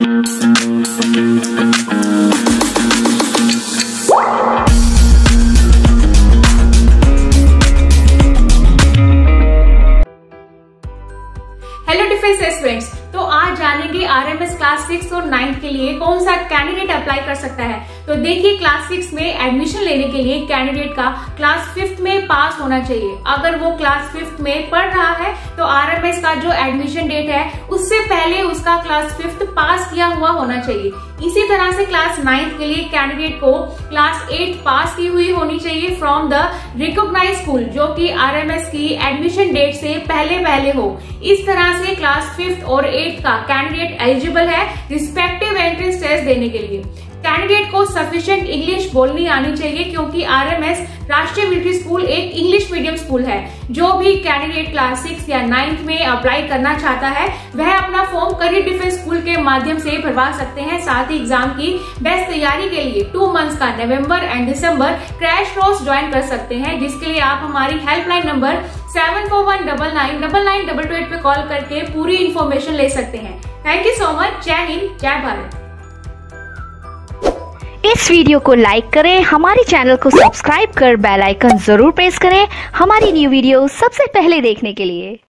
Hello defence aspirants, तो आज जानेंगे आरएमएस क्लास 6 और 9 के लिए कौन सा कैंडिडेट अप्लाई कर सकता है। तो देखिए, क्लास 6 में एडमिशन लेने के लिए कैंडिडेट का क्लास 5th में पास होना चाहिए। अगर वो क्लास 5th में पढ़ रहा है तो आरएमएस का जो एडमिशन डेट है उससे पहले उसका क्लास 5th पास किया हुआ होना चाहिए। इसी तरह से क्लास 9th के लिए कैंडिडेट को क्लास 8 पास की हुई होनी चाहिए फ्रॉम द रिकॉग्नाइज्ड स्कूल, जो कि आरएमएस की एडमिशन डेट से पहले हो। इस तरह से क्लास 5th और 8th का कैंडिडेट एलिजिबल है रिस्पेक्टिव एंट्रेंस टेस्ट देने के लिए। कैंडिडेट को सफिशिएंट इंग्लिश बोलनी आनी चाहिए, क्योंकि आरएमएस राष्ट्रीय मिलिट्री स्कूल एक इंग्लिश मीडियम स्कूल है। जो भी कैंडिडेट क्लास 6 या 9th में अप्लाई करना चाहता है वह अपना फॉर्म करियर डिफेंस स्कूल के माध्यम से भरवा सकते हैं। साथ ही एग्जाम की बेस्ट तैयारी के लिए 2 मंथ्स का November and December crash course join कर सकते हैं, जिसके लिए आप हमारी हेल्पलाइन नंबर 7419992288 पे कॉल करके पूरी इंफॉर्मेशन ले सकते हैं। Thank you so much. जय हिंद, जय भारत। इस वीडियो को लाइक करें, हमारे चैनल को सब्सक्राइब कर बेल आइकन जरूर प्रेस करें हमारी न्यू वीडियो सबसे पहले देखने के लिए।